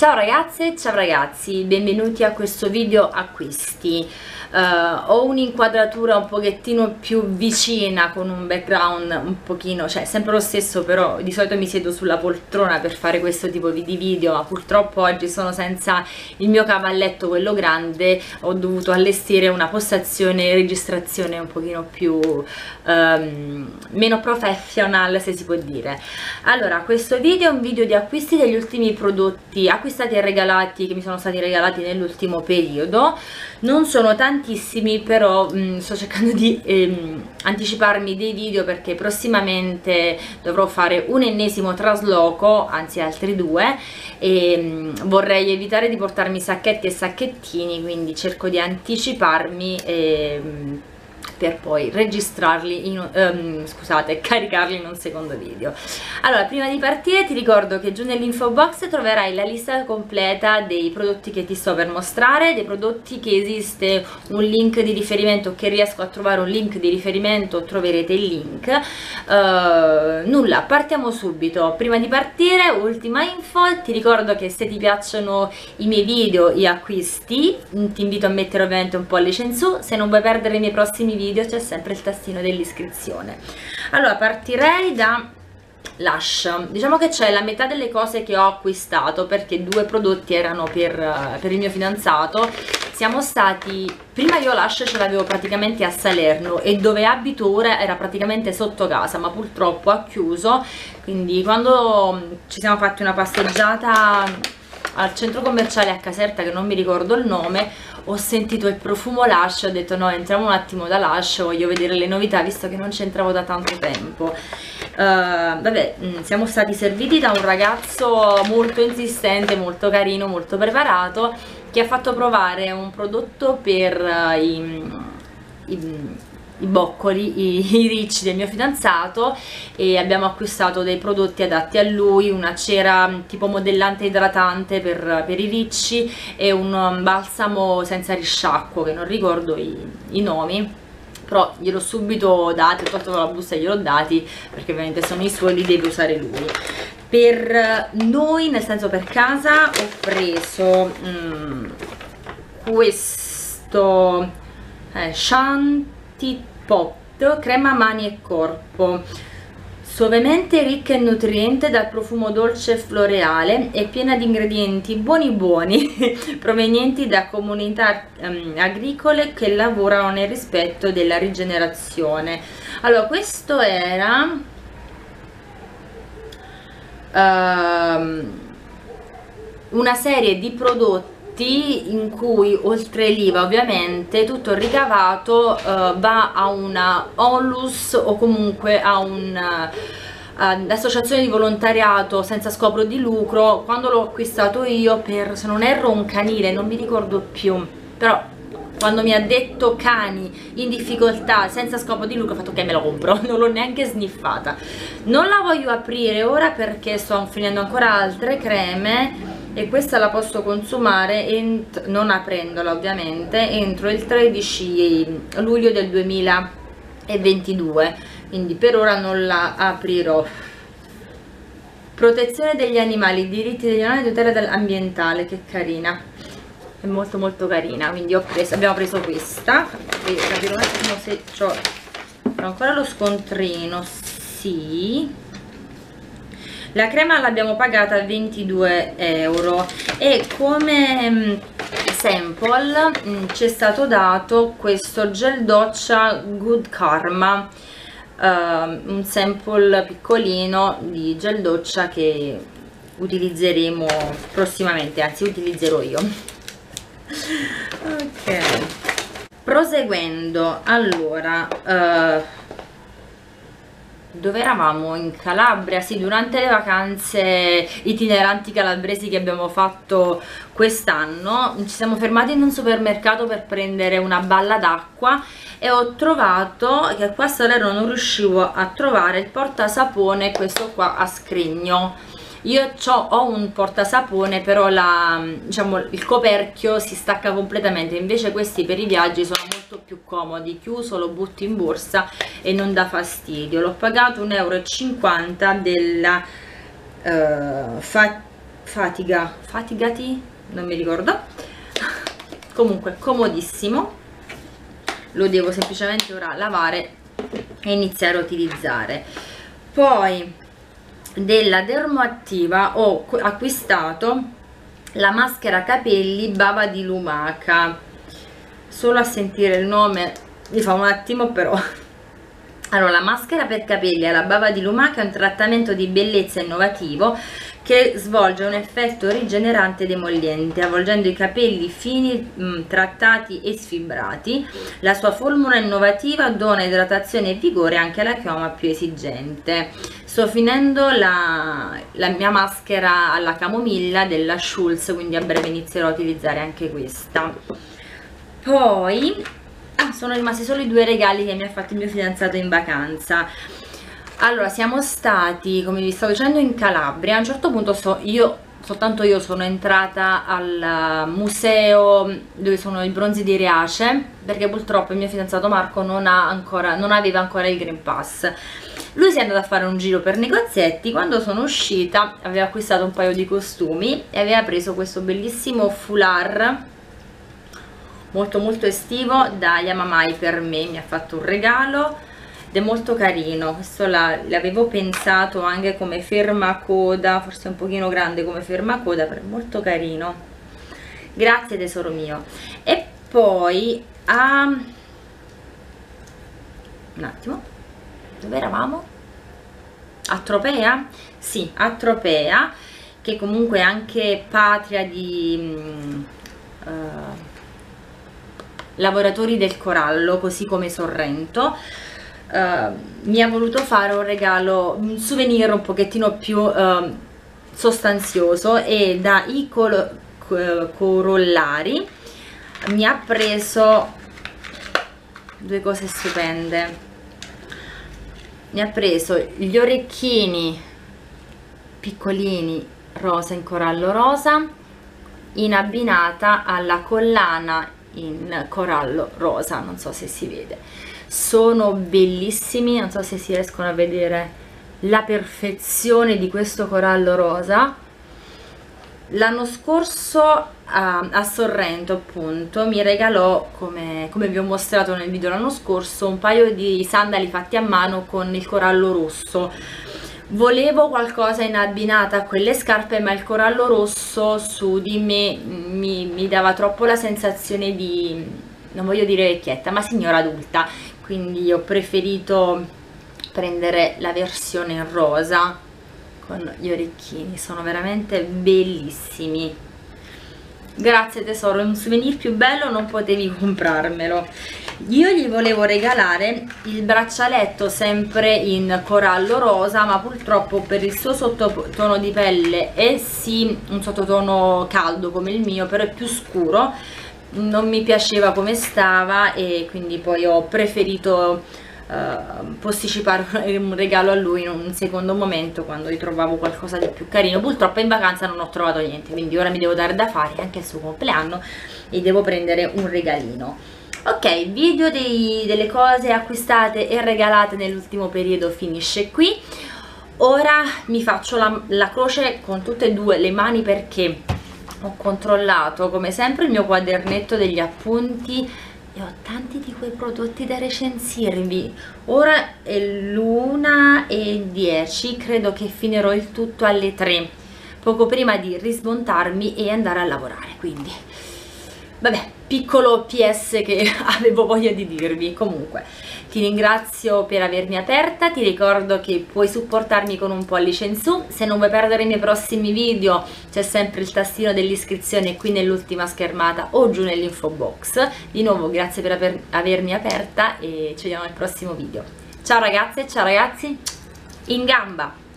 Ciao ragazze, ciao ragazzi, benvenuti a questo video acquisti. Ho un'inquadratura un pochettino più vicina, con un background un pochino, cioè sempre lo stesso, però di solito mi siedo sulla poltrona per fare questo tipo di video, ma purtroppo oggi sono senza il mio cavalletto, quello grande. Ho dovuto allestire una postazione e registrazione un pochino più meno professional, se si può dire. Allora, questo video è un video di acquisti degli ultimi prodotti acquistati e regalati, che mi sono stati regalati nell'ultimo periodo. Non sono tantissimi, però sto cercando di anticiparmi dei video, perché prossimamente dovrò fare un ennesimo trasloco, anzi altri due, e vorrei evitare di portarmi sacchetti e sacchettini, quindi cerco di anticiparmi per poi registrarli scusate, caricarli in un secondo video. Allora, prima di partire ti ricordo che giù nell'info box troverai la lista completa dei prodotti che ti sto per mostrare, dei prodotti che esiste un link di riferimento, che riesco a trovare un link di riferimento, troverete il link. Nulla, partiamo subito. Prima di partire, ultima info, ti ricordo che se ti piacciono i miei video, gli acquisti, ti invito a mettere ovviamente un pollice in su. Se non vuoi perdere i miei prossimi video, c'è sempre il tastino dell'iscrizione. Allora, partirei da Lush. Diciamo che c'è la metà delle cose che ho acquistato, perché due prodotti erano per il mio fidanzato. Siamo stati, prima io Lush ce l'avevo praticamente a Salerno, e dove abito ora era praticamente sotto casa, ma purtroppo ha chiuso. Quindi quando ci siamo fatti una passeggiata al centro commerciale a Caserta, che non mi ricordo il nome, ho sentito il profumo Lush, ho detto no, entriamo un attimo da Lush, voglio vedere le novità, visto che non c'entravo da tanto tempo. Vabbè, siamo stati serviti da un ragazzo molto insistente, molto carino, molto preparato, che ha fatto provare un prodotto per i boccoli, i ricci del mio fidanzato, e abbiamo acquistato dei prodotti adatti a lui, una cera tipo modellante idratante per i ricci e un balsamo senza risciacquo, che non ricordo i nomi, però gliel'ho subito dati, ho tolto la busta e gliel'ho dati, perché ovviamente sono i suoi, li deve usare lui. Per noi, nel senso per casa, ho preso questo Shanti Pot crema mani e corpo, suavemente ricca e nutriente, dal profumo dolce e floreale, e piena di ingredienti buoni provenienti da comunità agricole che lavorano nel rispetto della rigenerazione. Allora, questo era una serie di prodotti in cui, oltre l'IVA ovviamente, tutto il ricavato va a una onlus, o comunque a un'associazione di volontariato senza scopo di lucro. Quando l'ho acquistato io per, se non erro, un canile, non mi ricordo più, però quando mi ha detto cani in difficoltà senza scopo di lucro, ho fatto ok, me lo compro, non l'ho neanche sniffata. Non la voglio aprire ora perché sto finendo ancora altre creme, e questa la posso consumare non aprendola ovviamente entro il 13 luglio del 2022, quindi per ora non la aprirò. Protezione degli animali, diritti degli animali, tutela ambientale, che carina, è molto molto carina. Quindi abbiamo preso questa, capire un attimo se c'ho ancora lo scontrino. Sì, la crema l'abbiamo pagata a 22 euro, e come sample ci è stato dato questo gel doccia Good Karma, un sample piccolino di gel doccia che utilizzeremo prossimamente, anzi utilizzerò io. Ok, proseguendo, allora dove eravamo? In Calabria, sì, durante le vacanze itineranti calabresi che abbiamo fatto quest'anno, ci siamo fermati in un supermercato per prendere una balla d'acqua, e ho trovato che qua a Salerno non riuscivo a trovare il portasapone, questo qua a scrigno. Io ho un portasapone, però diciamo, il coperchio si stacca completamente, invece questi per i viaggi sono molto più comodi, chiuso lo butto in borsa e non dà fastidio. L'ho pagato 1,50 € della fatigati, non mi ricordo. Comunque comodissimo, lo devo semplicemente ora lavare e iniziare a utilizzare. Poi della Dermoattiva ho acquistato la maschera capelli Bava di Lumaca. Solo a sentire il nome mi fa un attimo, però. Allora, la maschera per capelli alla Bava di Lumaca è un trattamento di bellezza innovativo che svolge un effetto rigenerante ed emolliente, avvolgendo i capelli fini, trattati e sfibrati. La sua formula innovativa dona idratazione e vigore anche alla chioma più esigente. Sto finendo la mia maschera alla camomilla della Schulz, quindi a breve inizierò a utilizzare anche questa. Poi sono rimasti solo i 2 regali che mi ha fatto il mio fidanzato in vacanza. Allora, siamo stati, come vi stavo dicendo, in Calabria. A un certo punto soltanto io sono entrata al museo dove sono i bronzi di Riace, perché purtroppo il mio fidanzato Marco non aveva ancora il Green Pass. Lui si è andato a fare un giro per negozietti. Quando sono uscita aveva acquistato un paio di costumi e aveva preso questo bellissimo foulard molto molto estivo da Yamamai per me. Mi ha fatto un regalo ed è molto carino. Questo l'avevo pensato anche come fermacoda, forse un pochino grande come fermacoda, però è molto carino. Grazie tesoro mio. E poi un attimo, dove eravamo? A Tropea? Sì, a Tropea, che comunque è anche patria di lavoratori del corallo, così come Sorrento. Mi ha voluto fare un regalo, un souvenir un pochettino più sostanzioso, e da i corollari mi ha preso 2 cose stupende. Mi ha preso gli orecchini piccolini rosa in corallo rosa, in abbinata alla collana in corallo rosa, non so se si vede. Sono bellissimi, non so se si riescono a vedere la perfezione di questo corallo rosa. L'anno scorso a Sorrento, appunto, mi regalò, come vi ho mostrato nel video l'anno scorso, un paio di sandali fatti a mano con il corallo rosso. Volevo qualcosa in abbinata a quelle scarpe, ma il corallo rosso su di me mi dava troppo la sensazione di, non voglio dire vecchietta, ma signora adulta, quindi ho preferito prendere la versione in rosa con gli orecchini. Sono veramente bellissimi. Grazie tesoro, un souvenir più bello non potevi comprarmelo. Io gli volevo regalare il braccialetto sempre in corallo rosa, ma purtroppo per il suo sottotono di pelle è sì un sottotono caldo come il mio, però è più scuro, non mi piaceva come stava e quindi poi ho preferito posticipare un regalo a lui in un secondo momento, quando ritrovavo qualcosa di più carino. Purtroppo in vacanza non ho trovato niente, quindi ora mi devo dare da fare anche il suo compleanno e devo prendere un regalino. Ok, video delle cose acquistate e regalate nell'ultimo periodo finisce qui. Ora mi faccio la croce con tutte e 2 le mani, perché ho controllato come sempre il mio quadernetto degli appunti e ho tanti di quei prodotti da recensirvi. Ora è l'1:10, credo che finirò il tutto alle 3, poco prima di rismontarmi e andare a lavorare, quindi vabbè, piccolo PS che avevo voglia di dirvi. Comunque ti ringrazio per avermi aperta, ti ricordo che puoi supportarmi con un pollice in su. Se non vuoi perdere i miei prossimi video c'è sempre il tastino dell'iscrizione qui nell'ultima schermata o giù nell'info box. Di nuovo grazie per avermi aperta e ci vediamo al prossimo video. Ciao ragazze, ciao ragazzi, in gamba!